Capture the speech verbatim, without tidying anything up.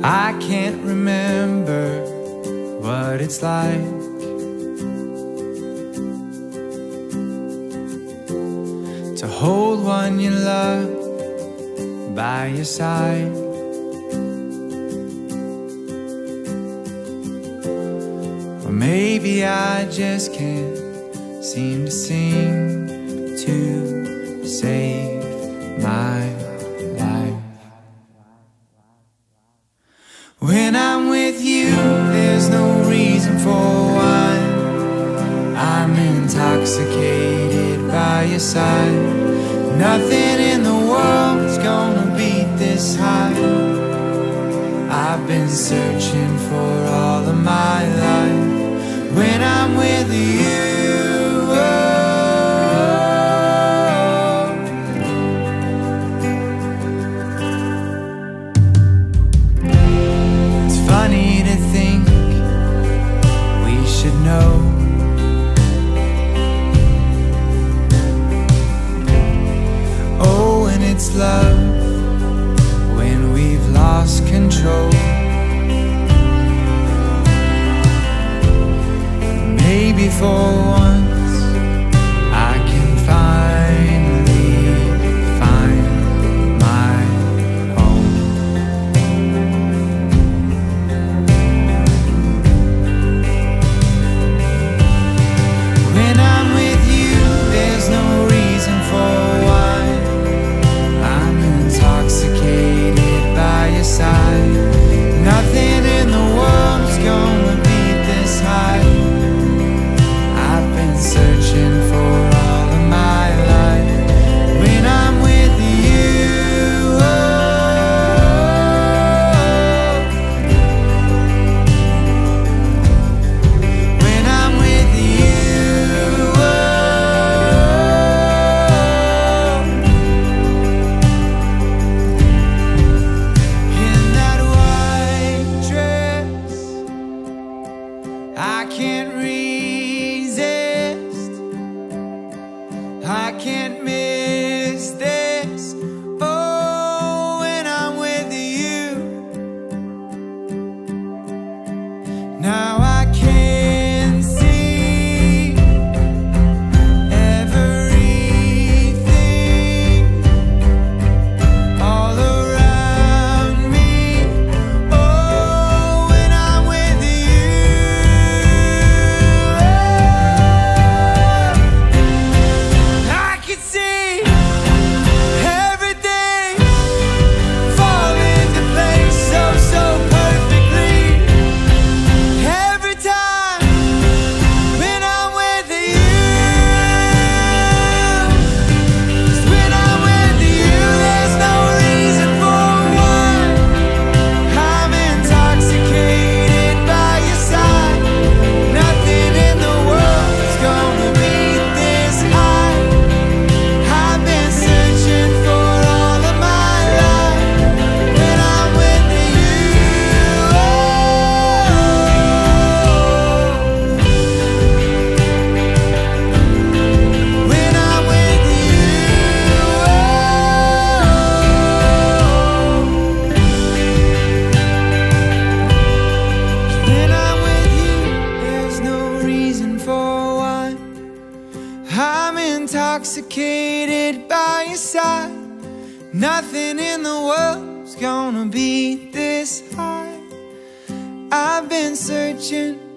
I can't remember what it's like to hold one you love by your side. Or maybe I just can't seem to sing to save my life. When I'm with you, there's no reason for why. I'm intoxicated by your side. Nothing in the world's gonna beat this high. I've been searching for all of my life. When I'm with you, oh. It's funny to think we should know it's love when we've lost control. Maybe for once I can finally find my home. When I'm with you, there's no reason for why. Intoxicated by your side. Nothing in the world's gonna beat this high. I've been searching for all of my life. When I'm with you, oh. When I'm with you, oh. I can't resist, I can't miss this. Oh, when I'm with you, now I can see everything all around me. Oh, when I'm with you, I'm intoxicated by your side. Nothing in the world's gonna beat this high. I've been searching